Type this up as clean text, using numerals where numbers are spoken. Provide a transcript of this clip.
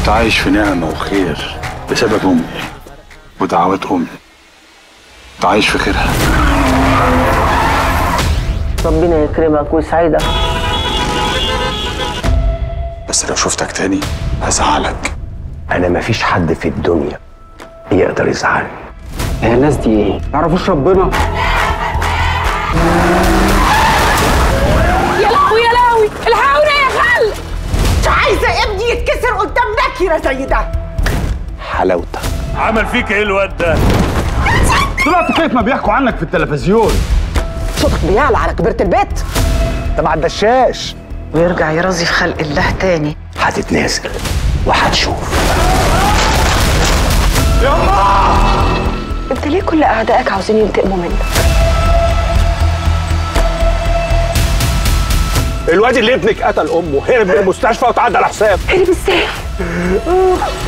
كنت عايش في نعمة وخير بسبب أمي ودعوات أمي. كنت عايش في خيرها. ربنا يكرمك ويسعدك. بس لو شفتك تاني هزعلك. أنا مفيش حد في الدنيا يقدر يزعلني. هي الناس دي إيه؟ يعرفوش ربنا؟ يا لهوي يا لهوي، الحقوني يا خال! مش عايزة ابني يتكسر قدام نكرة زي ده. حلاوتك. عمل فيك ايه الواد ده؟ طلعت كيف ما بيحكوا عنك في التلفزيون. صوتك بيعلى على كبيرة البيت. أنت ما عدشاش. ويرجع يرازي في خلق الله تاني. هتتنازل وهتشوف. انت ليه كل اعدائك عاوزين ينتقموا منك؟ الواد اللي ابنك قتل امه هرب من المستشفى وتعدى على حساب. هرب ازاي؟